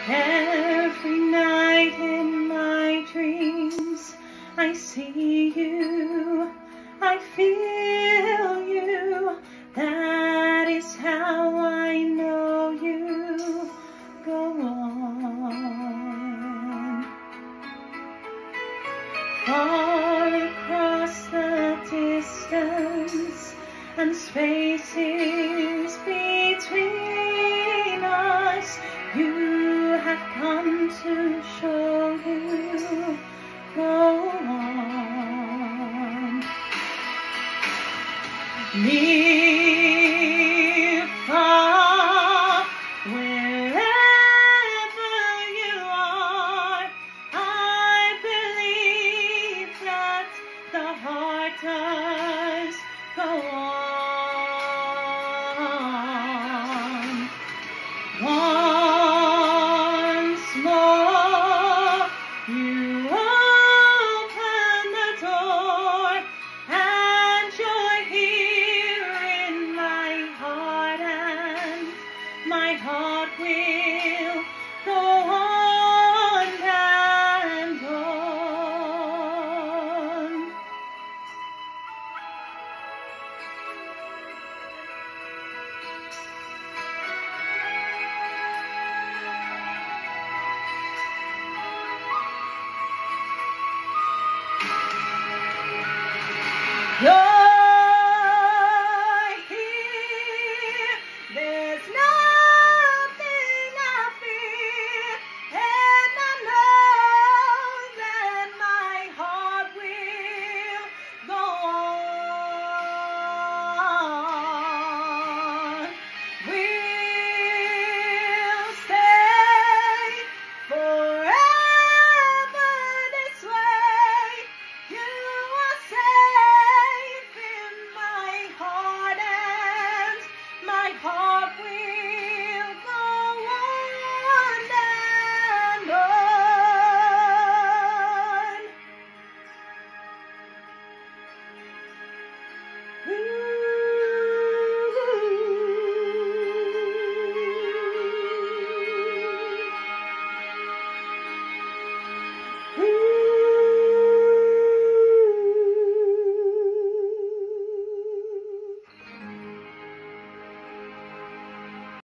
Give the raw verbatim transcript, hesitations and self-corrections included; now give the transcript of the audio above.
Every night in my dreams I see you, I feel you. That is how I know you. Go on. Far across the distance and spaces between us, you have come to show you. Go on. Near, far, wherever you are, I believe that the heart does go on. Once more, you open the door, and you're here in my heart, and my heart will